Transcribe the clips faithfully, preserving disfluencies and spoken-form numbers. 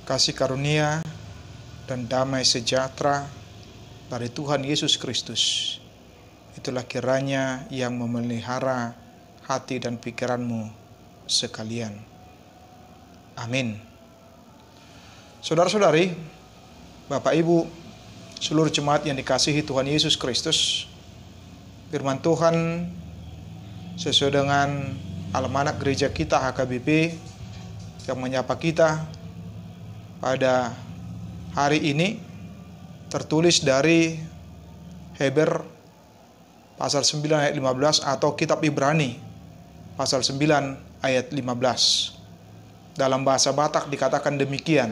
kasih karunia dan damai sejahtera dari Tuhan Yesus Kristus, itulah kiranya yang memelihara hati dan pikiranmu sekalian. Amin. Saudara-saudari, Bapak Ibu, seluruh jemaat yang dikasihi Tuhan Yesus Kristus, firman Tuhan sesuai dengan almanak gereja kita H K B P yang menyapa kita pada hari ini tertulis dari Heber pasal sembilan ayat lima belas atau kitab Ibrani pasal sembilan ayat lima belas. Dalam bahasa Batak dikatakan demikian.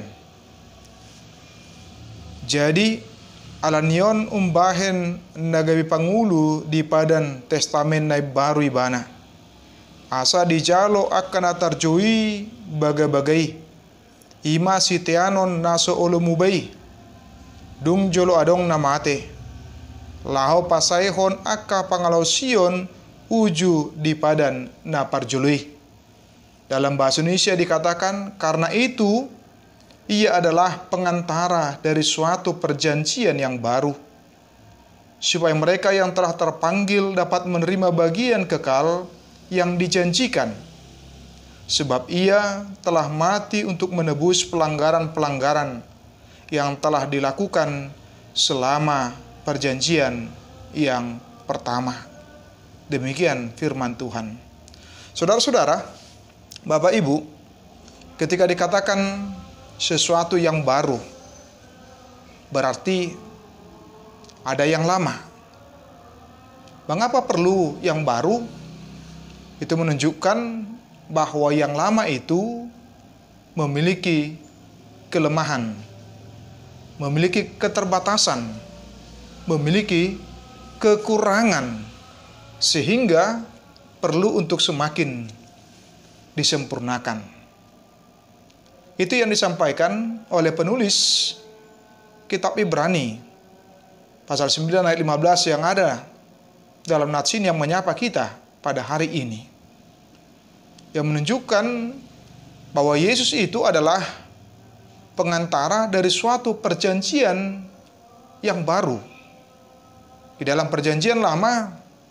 Jadi alanion umbahen nagawi pangulu di padan testamen nai baru ibana. Asa dijalo akan atarjui baga-bagai. Ima sitianon naso olumubai. Dung jolo adong namate. Laho pasaihon akka pangalausion uju di padan naparjului. Dalam bahasa Indonesia dikatakan, karena itu ia adalah pengantara dari suatu perjanjian yang baru, supaya mereka yang telah terpanggil dapat menerima bagian kekal yang dijanjikan. Sebab ia telah mati untuk menebus pelanggaran-pelanggaran yang telah dilakukan selama perjanjian yang pertama. Demikian firman Tuhan. Saudara-saudara, Bapak Ibu, ketika dikatakan sesuatu yang baru, berarti ada yang lama. Mengapa perlu yang baru? Itu menunjukkan bahwa yang lama itu memiliki kelemahan, memiliki keterbatasan, memiliki kekurangan, sehingga perlu untuk semakin disempurnakan. Itu yang disampaikan oleh penulis kitab Ibrani pasal sembilan ayat lima belas yang ada dalam natsin yang menyapa kita pada hari ini, yang menunjukkan bahwa Yesus itu adalah pengantara dari suatu perjanjian yang baru. Di dalam perjanjian lama,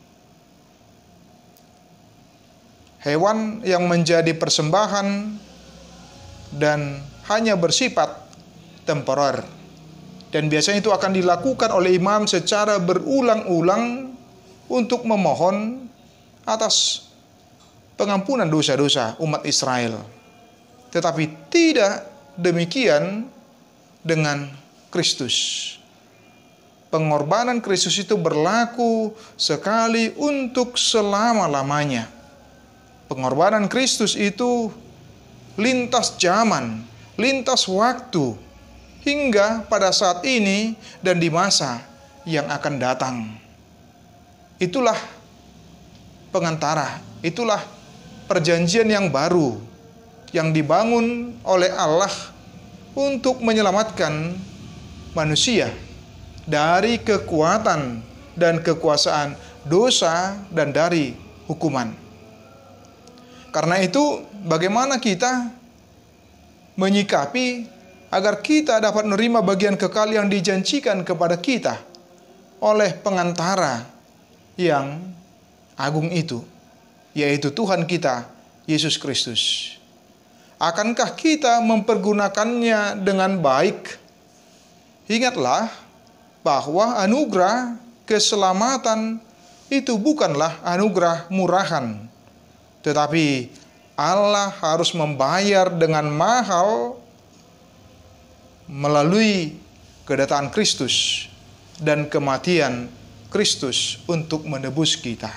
hewan yang menjadi persembahan dan hanya bersifat temporer. Dan biasanya itu akan dilakukan oleh imam secara berulang-ulang untuk memohon atas pengampunan dosa-dosa umat Israel. Tetapi tidak demikian dengan Kristus. Pengorbanan Kristus itu berlaku sekali untuk selama-lamanya. Pengorbanan Kristus itu lintas zaman, lintas waktu, hingga pada saat ini dan di masa yang akan datang. Itulah pengantara, itulah perjanjian yang baru yang dibangun oleh Allah untuk menyelamatkan manusia dari kekuatan dan kekuasaan dosa dan dari hukuman. Karena itu, bagaimana kita menyikapi agar kita dapat menerima bagian kekal yang dijanjikan kepada kita oleh pengantara yang agung itu, yaitu Tuhan kita, Yesus Kristus. Akankah kita mempergunakannya dengan baik? Ingatlah bahwa anugerah keselamatan itu bukanlah anugerah murahan, tetapi Allah harus membayar dengan mahal melalui kedatangan Kristus dan kematian Kristus untuk menebus kita.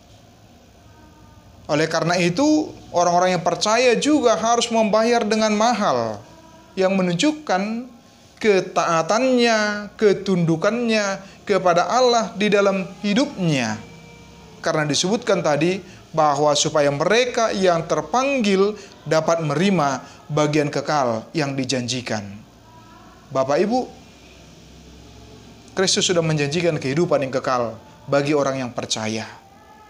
Oleh karena itu, orang-orang yang percaya juga harus membayar dengan mahal, yang menunjukkan ketaatannya, ketundukannya kepada Allah di dalam hidupnya. Karena disebutkan tadi bahwa supaya mereka yang terpanggil dapat menerima bagian kekal yang dijanjikan. Bapak Ibu, Kristus sudah menjanjikan kehidupan yang kekal bagi orang yang percaya.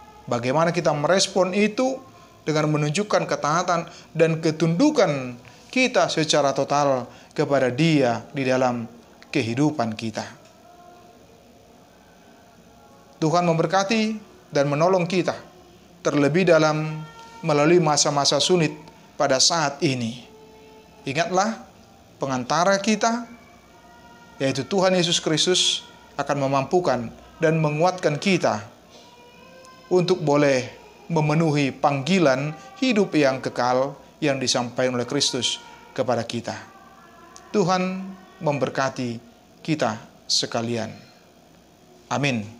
Bagaimana kita merespon itu dengan menunjukkan ketaatan dan ketundukan kita secara total kepada Dia di dalam kehidupan kita. Tuhan memberkati dan menolong kita, terlebih dalam melalui masa-masa sulit pada saat ini. Ingatlah, pengantara kita, yaitu Tuhan Yesus Kristus, akan memampukan dan menguatkan kita untuk boleh memenuhi panggilan hidup yang kekal yang disampaikan oleh Kristus kepada kita. Tuhan memberkati kita sekalian. Amin.